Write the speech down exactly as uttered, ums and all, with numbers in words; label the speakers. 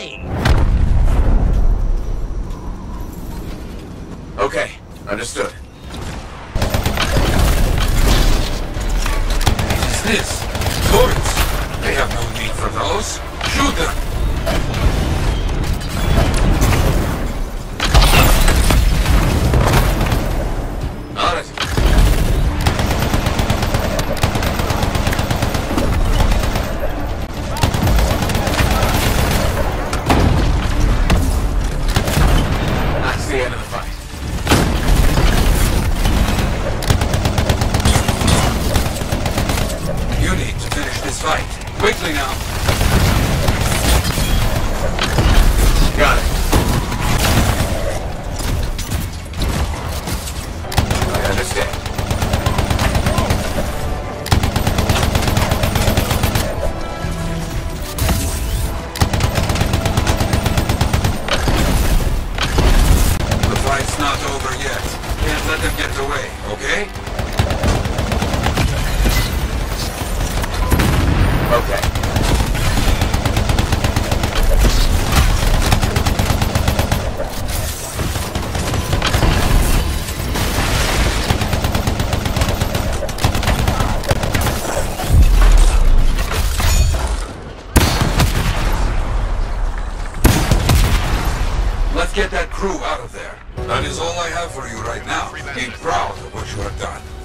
Speaker 1: thing.
Speaker 2: Okay, understood. What is this? Bullets! They have no need for those. Shoot them! Got it. That's the end of the fight. You need to finish this fight. Quickly now. Got it. I understand. The fight's not over yet. Can't let them get away, okay? Okay. Let's get that crew out of there. That is all I have for you right now. Be proud of what you have done.